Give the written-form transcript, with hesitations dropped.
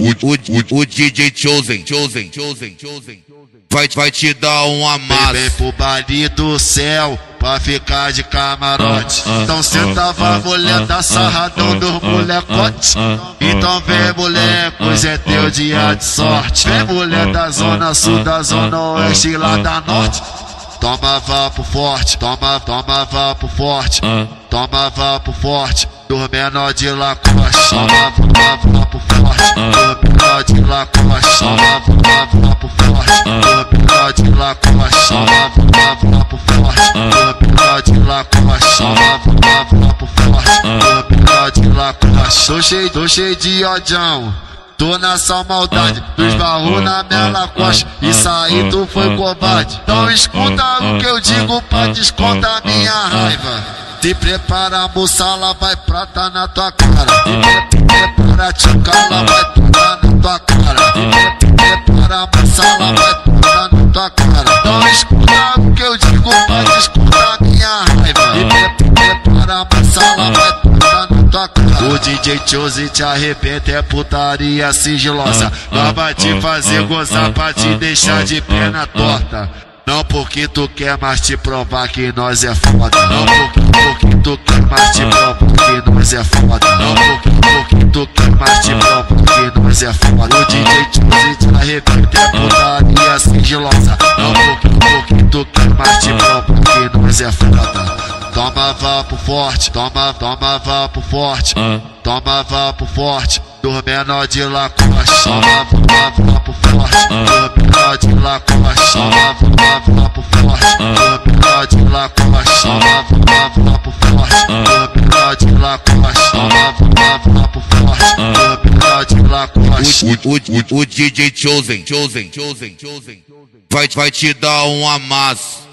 O DJ Chosen vai te dar um amasso. Vem pro baile do céu pra ficar de camarote. Então sentava a mulher da sarradão dos molecotes. Então vem mulher, pois é teu dia de sorte. Vem mulher da zona sul, da zona oeste e lá da norte. Toma vapo forte, toma vapo forte. Toma vapo forte, dos menor de Lacoste. Toma vapo forte, dos menor de Lacoste. Toma vapo forte, dos menor de Lacoste. Toma vapo forte, dos menor de Lacoste. Toma vapo forte, dos menor de Lacoste. Tô cheio de odião. Tô nessa maldade, tu esbarrou na minha Lacoste. Isso aí tu foi covarde. Então escuta o que eu digo pra descontar minha raiva. Te prepara, moça, ela vai prata na tua cara. Te prepara, tchuca, ela vai prata na tua cara. Te prepara, moça, ela vai prata na tua cara. Então escuta o que eu digo pra descontar minha raiva. Te prepara, moça, ela vai prata na tua cara. O DJ Chosen te arrebenta, é putaria sigilosa. Nós vai te fazer gozar pra te deixar de perna torta. Não porque tu quer mais te provar que nós é foda. Não porque tu quer mais te provar que nós é foda. Não porque tu quer mais te provar que nós é foda. O DJ Chosen te arrebenta, é putaria sigilosa. Não porque tu quer mais te provar que nós é foda. Toma vapo forte, toma vapo forte. Toma vapo forte, dos menor de Lacoste. Toma vapo forte, dos menor de Lacoste. Toma vapo forte, dos menor de Lacoste. Toma vapo forte, dos menor de Lacoste. Toma vapo forte, dos menor de Lacoste. O DJ Chosen vai te dar um amasso.